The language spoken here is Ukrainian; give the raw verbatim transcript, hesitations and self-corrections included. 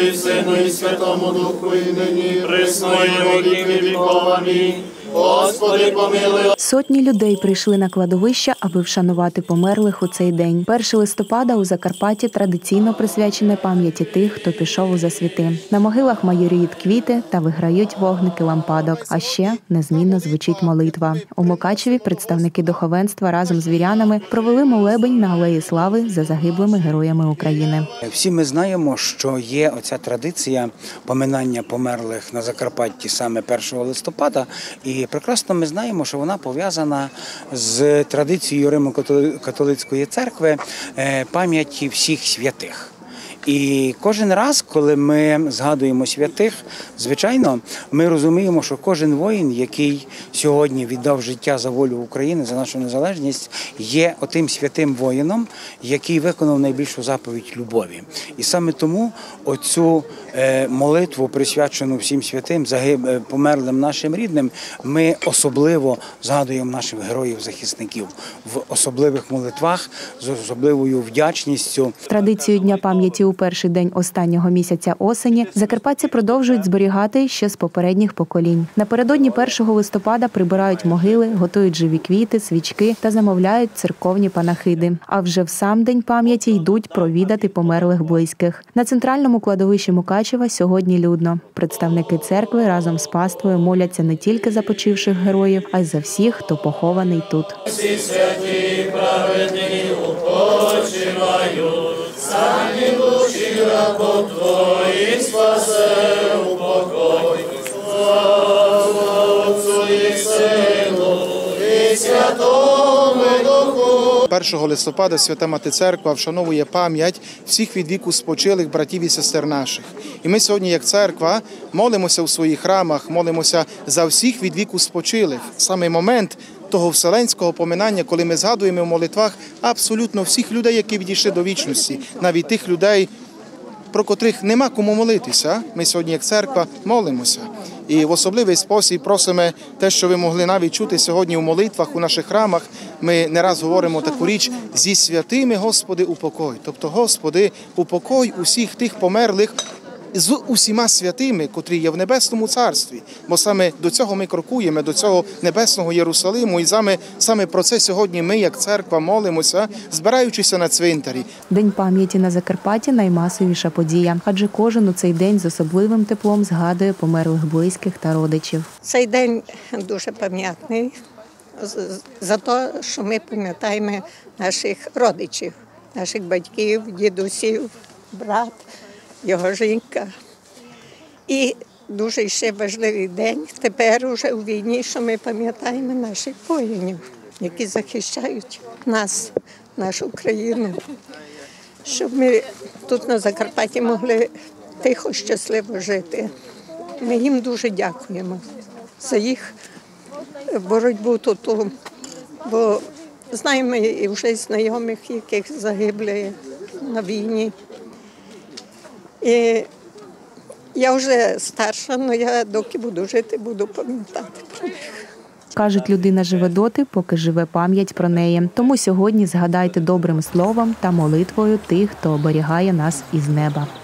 і Сину, і Святому Духу, і нині, присно, і во віки віков. Амінь. Господи, помилуй. Сотні людей прийшли на кладовище, аби вшанувати померлих у цей день. першого листопада у Закарпатті традиційно присвячене пам'яті тих, хто пішов у засвіти. На могилах майоріють квіти та виграють вогники лампадок. А ще незмінно звучить молитва. У Мукачеві представники духовенства разом з вірянами провели молебень на Алеї Слави за загиблими героями України. Всі ми знаємо, що є оця традиція поминання померлих на Закарпатті саме першого листопада. І прекрасно ми знаємо, що вона пов'язана з традицією Римо-католицької церкви пам'яті всіх святих. І кожен раз, коли ми згадуємо святих, звичайно, ми розуміємо, що кожен воїн, який сьогодні віддав життя за волю України, за нашу незалежність, є отим святим воїном, який виконав найбільшу заповідь любові. І саме тому оцю молитву, присвячену всім святим, померлим нашим рідним, ми особливо згадуємо наших героїв-захисників в особливих молитвах, з особливою вдячністю. Традицію Дня пам'яті у перший день останнього місяця осені закарпатці продовжують зберігати ще з попередніх поколінь. Напередодні першого листопада прибирають могили, готують живі квіти, свічки та замовляють церковні панахиди. А вже в сам День пам'яті йдуть провідати померлих близьких. На центральному кладовищі Мукачева сьогодні людно. Представники церкви разом з паствою моляться не тільки за почивших героїв, а й за всіх, хто похований тут. Всі святі праведні упочивають, самі душі рабов Твоїх спасе упокой. Слава Отцу і Сину, і Святому Духу. першого листопада Свята Мати Церква вшановує пам'ять всіх від віку спочилих братів і сестер наших. І ми сьогодні, як церква, молимося у своїх храмах, молимося за всіх від віку спочилих. Саме момент того вселенського поминання, коли ми згадуємо в молитвах абсолютно всіх людей, які відійшли до вічності, навіть тих людей, про котрих нема кому молитися. Ми сьогодні, як церква, молимося. І в особливий спосіб просимо те, що ви могли навіть чути сьогодні у молитвах, у наших храмах. Ми не раз говоримо таку річ: «Зі святими, Господи, упокой». Тобто, Господи, упокой усіх тих померлих, з усіма святими, котрі є в Небесному Царстві. Бо саме до цього ми крокуємо, до цього Небесного Єрусалиму. І саме, саме про це сьогодні ми, як церква, молимося, збираючися на цвинтарі. День пам'яті на Закарпатті – наймасовіша подія. Адже кожен у цей день з особливим теплом згадує померлих близьких та родичів. Цей день дуже пам'ятний за те, що ми пам'ятаємо наших родичів, наших батьків, дідусів, брат, його жінка. І дуже ще важливий день тепер уже у війні, що ми пам'ятаємо наших воїнів, які захищають нас, нашу країну, щоб ми тут на Закарпатті могли тихо, щасливо жити. Ми їм дуже дякуємо за їх боротьбу тут, бо знаємо і вже знайомих, яких загибли на війні. І я вже старша, але я доки буду жити, буду пам'ятати про них. Кажуть, людина живе доти, поки живе пам'ять про неї. Тому сьогодні згадайте добрим словом та молитвою тих, хто оберігає нас із неба.